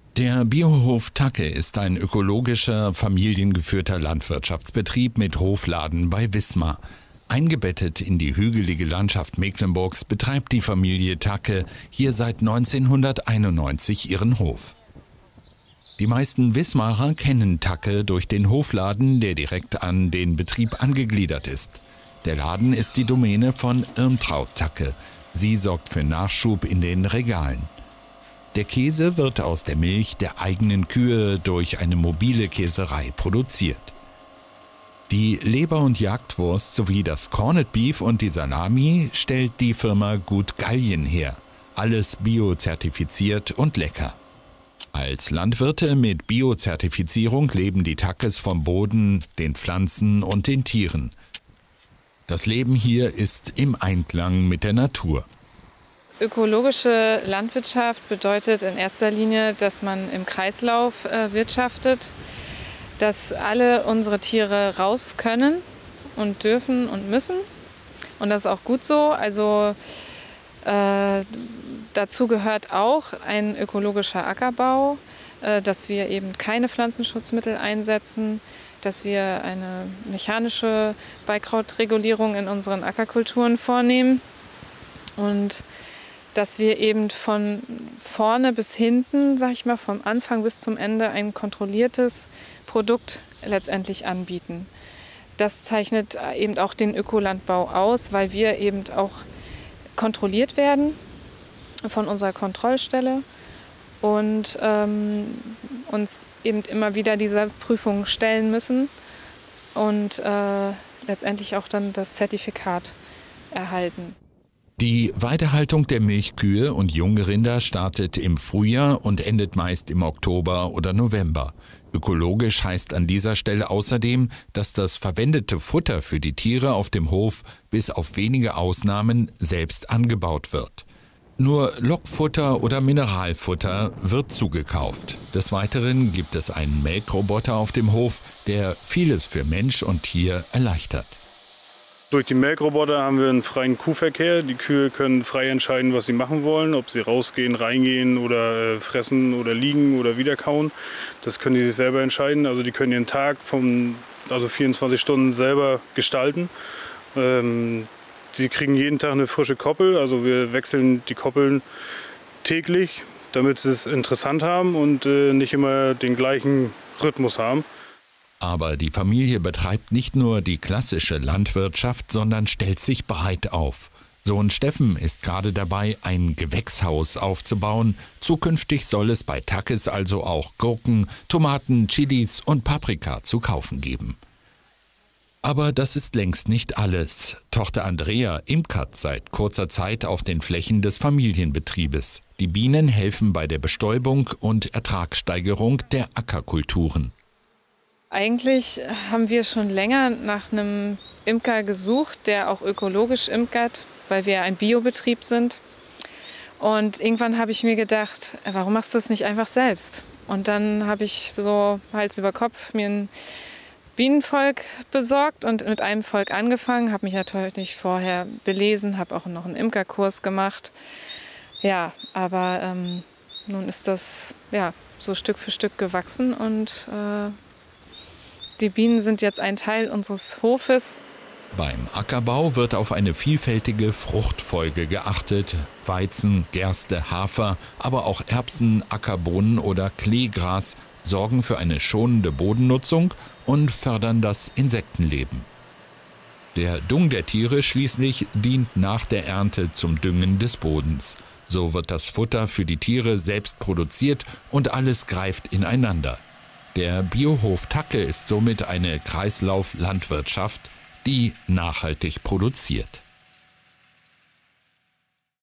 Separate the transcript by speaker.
Speaker 1: Der Biohof Tacke ist ein ökologischer, familiengeführter Landwirtschaftsbetrieb mit Hofladen bei Wismar. Eingebettet in die hügelige Landschaft Mecklenburgs betreibt die Familie Tacke hier seit 1991 ihren Hof. Die meisten Wismarer kennen Tacke durch den Hofladen, der direkt an den Betrieb angegliedert ist. Der Laden ist die Domäne von Irmtraut Tacke. Sie sorgt für Nachschub in den Regalen. Der Käse wird aus der Milch der eigenen Kühe durch eine mobile Käserei produziert. Die Leber- und Jagdwurst sowie das Corned Beef und die Salami stellt die Firma Gut Gallien her. Alles biozertifiziert und lecker. Als Landwirte mit Biozertifizierung leben die Tackes vom Boden, den Pflanzen und den Tieren. Das Leben hier ist im Einklang mit der Natur.
Speaker 2: Ökologische Landwirtschaft bedeutet in erster Linie, dass man im Kreislauf wirtschaftet, dass alle unsere Tiere raus können und dürfen und müssen. Und das ist auch gut so. Also dazu gehört auch ein ökologischer Ackerbau, dass wir eben keine Pflanzenschutzmittel einsetzen, dass wir eine mechanische Beikrautregulierung in unseren Ackerkulturen vornehmen und dass wir eben von vorne bis hinten, sag ich mal, vom Anfang bis zum Ende ein kontrolliertes Produkt letztendlich anbieten. Das zeichnet eben auch den Ökolandbau aus, weil wir eben auch kontrolliert werden von unserer Kontrollstelle und uns eben immer wieder dieser Prüfung stellen müssen und letztendlich auch dann das Zertifikat erhalten.
Speaker 1: Die Weidehaltung der Milchkühe und Jungrinder startet im Frühjahr und endet meist im Oktober oder November. Ökologisch heißt an dieser Stelle außerdem, dass das verwendete Futter für die Tiere auf dem Hof bis auf wenige Ausnahmen selbst angebaut wird. Nur Lockfutter oder Mineralfutter wird zugekauft. Des Weiteren gibt es einen Melkroboter auf dem Hof, der vieles für Mensch und Tier erleichtert.
Speaker 3: Durch die Melkroboter haben wir einen freien Kuhverkehr. Die Kühe können frei entscheiden, was sie machen wollen, ob sie rausgehen, reingehen oder fressen oder liegen oder wieder kauen. Das können die sich selber entscheiden. Also die können ihren Tag 24 Stunden selber gestalten. Sie kriegen jeden Tag eine frische Koppel. Also wir wechseln die Koppeln täglich, damit sie es interessant haben und nicht immer den gleichen Rhythmus haben.
Speaker 1: Aber die Familie betreibt nicht nur die klassische Landwirtschaft, sondern stellt sich breit auf. Sohn Steffen ist gerade dabei, ein Gewächshaus aufzubauen. Zukünftig soll es bei Tackes also auch Gurken, Tomaten, Chilis und Paprika zu kaufen geben. Aber das ist längst nicht alles. Tochter Andrea imkert seit kurzer Zeit auf den Flächen des Familienbetriebes. Die Bienen helfen bei der Bestäubung und Ertragssteigerung der Ackerkulturen.
Speaker 2: Eigentlich haben wir schon länger nach einem Imker gesucht, der auch ökologisch imkert, weil wir ein Biobetrieb sind. Und irgendwann habe ich mir gedacht, warum machst du das nicht einfach selbst? Und dann habe ich so Hals über Kopf mir ein Bienenvolk besorgt und mit einem Volk angefangen, habe mich natürlich vorher belesen, habe auch noch einen Imkerkurs gemacht. Ja, aber nun ist das ja so Stück für Stück gewachsen und die Bienen sind jetzt ein Teil unseres Hofes.
Speaker 1: Beim Ackerbau wird auf eine vielfältige Fruchtfolge geachtet. Weizen, Gerste, Hafer, aber auch Erbsen, Ackerbohnen oder Kleegras sorgen für eine schonende Bodennutzung und fördern das Insektenleben. Der Dung der Tiere schließlich dient nach der Ernte zum Düngen des Bodens. So wird das Futter für die Tiere selbst produziert und alles greift ineinander. Der Biohof Tacke ist somit eine Kreislauflandwirtschaft, die nachhaltig produziert.